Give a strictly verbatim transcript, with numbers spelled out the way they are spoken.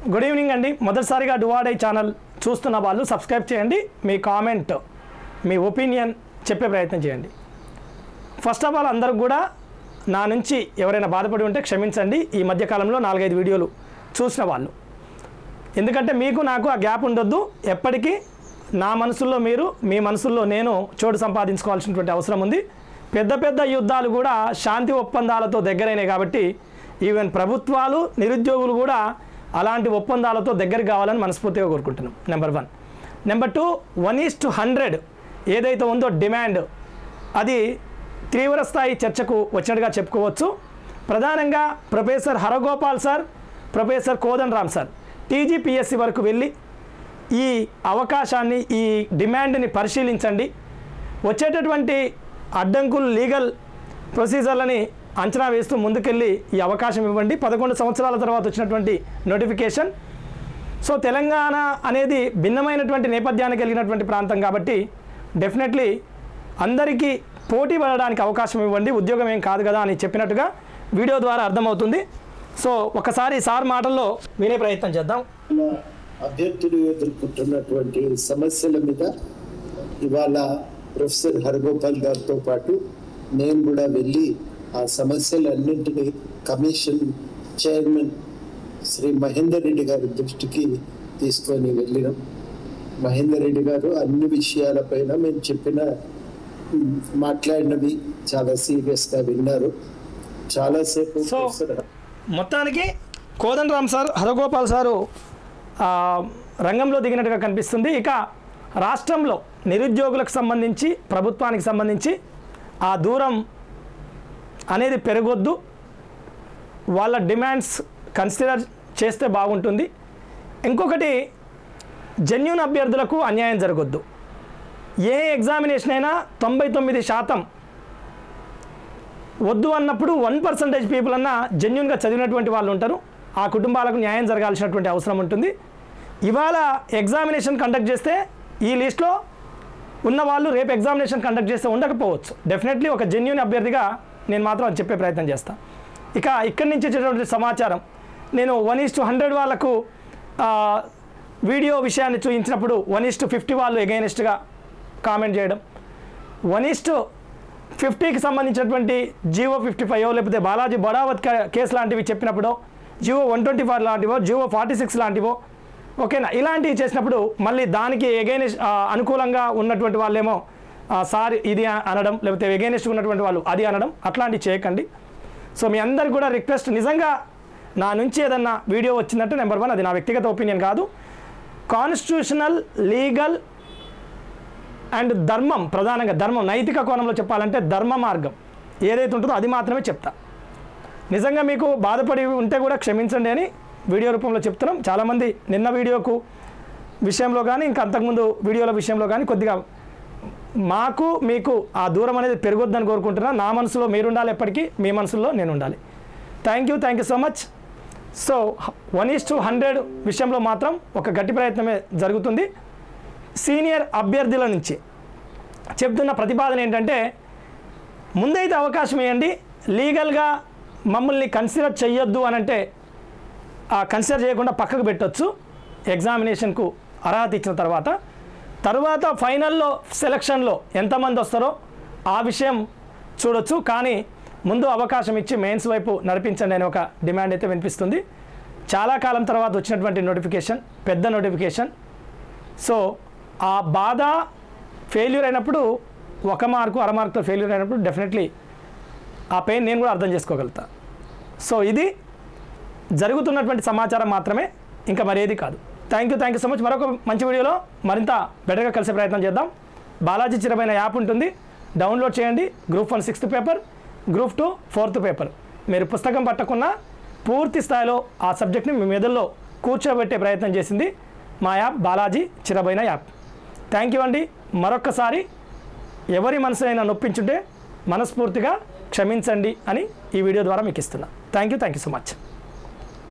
Good evening అండి. మొదటిసారిగా డువాడై channel చూస్తున్న వాళ్ళు సబ్స్క్రైబ్ చేయండి. మీ కామెంట్, మీ ఒపీనియన్ చెప్పే ప్రయత్నం చేయండి. ఫస్ట్ ఆఫ్ ఆల్ అందరికి కూడా నా నుంచి ఎవరైనా బాధపడి ఉంటే క్షమించండి. ఈ మధ్యకాలంలో నాలుగైదు వీడియోలు చూసిన వాళ్ళు, ఎందుకంటే మీకు నాకు ఆ గ్యాప్ ఉండొద్దు. ఎప్పటికీ నా మనసుల్లో మీరు, మీ మనసుల్లో నేను చోటు సంపాదించుకోవాల్సినటువంటి అవసరం ఉంది. పెద్ద పెద్ద యుద్ధాలు కూడా శాంతి ఒప్పందాలతో దగ్గరైనాయి కాబట్టి ఈవెన్ ప్రభుత్వాలు, నిరుద్యోగులు కూడా అలాంటి ఒప్పందాలతో దగ్గరికి కావాలని మనస్ఫూర్తిగా కోరుకుంటున్నాం. Number one. Number two, one is to hundred ఏదైతే ఉందో డిమాండ్, అది తీవ్ర స్థాయి చర్చకు వచ్చినట్టుగా చెప్పుకోవచ్చు. ప్రధానంగా professor Haragopal sir, professor Kodandaram sir TGPSC వరకు వెళ్ళి ఈ అవకాశాన్ని, ఈ డిమాండ్ని పరిశీలించండి. వచ్చేటటువంటి అడ్డంకులు, లీగల్ ప్రొసీజర్లని అంచనా వేస్తూ ముందుకెళ్ళి ఈ అవకాశం ఇవ్వండి. పదకొండు సంవత్సరాల తర్వాత వచ్చినటువంటి నోటిఫికేషన్. సో తెలంగాణ అనేది భిన్నమైనటువంటి నేపథ్యాన్ని కలిగినటువంటి ప్రాంతం కాబట్టి డెఫినెట్లీ అందరికీ పోటీ పడడానికి అవకాశం ఇవ్వండి. ఉద్యోగం ఏం కాదు కదా అని చెప్పినట్టుగా వీడియో ద్వారా అర్థమవుతుంది. సో ఒకసారి సార్ మాటల్లో వినే ప్రయత్నం చేద్దాం. అభ్యర్థులు ఎదుర్కొంటున్నటువంటి సమస్యల మీద ఇవాళ ప్రొఫెసర్ హరగోపాల్ గారితో పాటు నేను కూడా వెళ్ళి ఆ సమస్యలన్నింటినీ కమిషన్ చైర్మన్ శ్రీ మహేందర్ రెడ్డి గారి దృష్టికి తీసుకొని వెళ్ళినాం. మహేందర్ రెడ్డి గారు అన్ని విషయాలపైన మేము చెప్పిన మాట్లాడినవి చాలా సీరియస్గా విన్నారు. చాలాసేపు సో మొత్తానికి కోదండరామ్ సార్, హరగోపాల్ సారు రంగంలో దిగినట్టుగా కనిపిస్తుంది. ఇక రాష్ట్రంలో నిరుద్యోగులకు సంబంధించి, ప్రభుత్వానికి సంబంధించి ఆ దూరం అనేది పెరగొద్దు. వాళ్ళ డిమాండ్స్ కన్సిడర్ చేస్తే బాగుంటుంది. ఇంకొకటి, జెన్యూన్ అభ్యర్థులకు అన్యాయం జరగొద్దు. ఏ ఎగ్జామినేషన్ అయినా తొంభై తొమ్మిది శాతం వద్దు అన్నప్పుడు వన్ పర్సెంటేజ్ పీపుల్ అన్నా జెన్యూన్గా చదివినటువంటి వాళ్ళు ఉంటారు. ఆ కుటుంబాలకు న్యాయం జరగాల్సినటువంటి అవసరం ఉంటుంది. ఇవాళ ఎగ్జామినేషన్ కండక్ట్ చేస్తే ఈ లిస్ట్లో ఉన్న వాళ్ళు రేపు ఎగ్జామినేషన్ కండక్ట్ చేస్తే ఉండకపోవచ్చు. డెఫినెట్లీ ఒక జెన్యూన్ అభ్యర్థిగా నేను మాత్రం అది చెప్పే ప్రయత్నం చేస్తాను. ఇక ఇక్కడి నుంచి వచ్చేటువంటి సమాచారం, నేను వన్ ఈస్ టు హండ్రెడ్ వాళ్ళకు వీడియో విషయాన్ని చూపించినప్పుడు వన్ ఈస్ టు ఫిఫ్టీ వాళ్ళు ఎగైనెస్ట్గా కామెంట్ చేయడం, వన్ ఈస్ టు ఫిఫ్టీకి సంబంధించినటువంటి జియో ఫిఫ్టీ ఫైవ్ లేకపోతే బాలాజీ బడావత్ కేసు లాంటివి చెప్పినప్పుడు జియో వన్ ట్వంటీ ఫోర్ లాంటివో, జియో ఫార్టీ సిక్స్ లాంటివో, ఓకేనా, ఇలాంటివి చేసినప్పుడు మళ్ళీ దానికి ఎగైనెస్ట్ అనుకూలంగా ఉన్నటువంటి వాళ్ళేమో సార్ ఇది అనడం, లేకపోతే ఎగైనెస్ట్ ఉన్నటువంటి వాళ్ళు అది అనడం, అట్లాంటివి చేయకండి. సో మీ అందరికి కూడా రిక్వెస్ట్, నిజంగా నా నుంచి ఏదన్నా వీడియో వచ్చిందంటే నెంబర్ వన్, అది నా వ్యక్తిగత ఒపీనియన్ కాదు, కాన్స్టిట్యూషనల్, లీగల్ అండ్ ధర్మం, ప్రధానంగా ధర్మం, నైతిక కోణంలో చెప్పాలంటే ధర్మ మార్గం ఏదైతే ఉంటుందో అది మాత్రమే చెప్తా. నిజంగా మీకు బాధపడి ఉంటే కూడా క్షమించండి అని వీడియో రూపంలో చెప్తున్నాం. చాలామంది నిన్న వీడియోకు విషయంలో కానీ ఇంకా అంతకుముందు వీడియోల విషయంలో కానీ కొద్దిగా మాకు మీకు ఆ దూరం అనేది పెరగొద్దని కోరుకుంటున్నా. నా మనసులో మీరు ఉండాలి, ఎప్పటికీ మీ మనసులో నేను ఉండాలి. Thank you thank you so much. So one is to hundred విషయంలో మాత్రం ఒక గట్టి ప్రయత్నమే జరుగుతుంది. సీనియర్ అభ్యర్థుల నుంచి చెప్తున్న ప్రతిపాదన ఏంటంటే, ముందైతే అవకాశం ఇవ్వండి. లీగల్గా మమ్మల్ని కన్సిడర్ చేయొద్దు అని అంటే ఆ కన్సిడర్ చేయకుండా పక్కకు పెట్టవచ్చు ఎగ్జామినేషన్కు అర్హత ఇచ్చిన తర్వాత. తర్వాత ఫైనల్లో సెలక్షన్లో ఎంతమంది వస్తారో ఆ విషయం చూడొచ్చు. కానీ ముందు అవకాశం ఇచ్చి మెయిన్స్ వైపు నడిపించండి అనే ఒక డిమాండ్ అయితే వినిపిస్తుంది. చాలా కాలం తర్వాత వచ్చినటువంటి నోటిఫికేషన్, పెద్ద నోటిఫికేషన్. సో ఆ బాధ ఫెయిల్యూర్ అయినప్పుడు, ఒక మార్కు అర మార్కుతో ఫెయిల్యూర్ అయినప్పుడు డెఫినెట్లీ ఆ పెయిన్ నేను కూడా అర్థం చేసుకోగలుగుతా. సో ఇది జరుగుతున్నటువంటి సమాచారం మాత్రమే, ఇంకా మరేది కాదు. Thank you thank you so much. మరొక మంచి వీడియోలో మరింత బెటర్గా కలిసే ప్రయత్నం చేద్దాం. బాలాజీ చిరమైన యాప్ ఉంటుంది, డౌన్లోడ్ చేయండి. Group one sixth paper, group two fourth paper. మీరు పుస్తకం పట్టకున్నా పూర్తి స్థాయిలో ఆ సబ్జెక్ట్ని మీ మెదడులో కూర్చోబెట్టే ప్రయత్నం చేసింది మా యాప్ బాలాజీ చిరబైన యాప్. థ్యాంక్ యూ అండి. మరొక్కసారి ఎవరి మనసునైనా నొప్పించుంటే మనస్ఫూర్తిగా క్షమించండి అని ఈ వీడియో ద్వారా మీకు ఇస్తున్నా. Thank you thank you so much.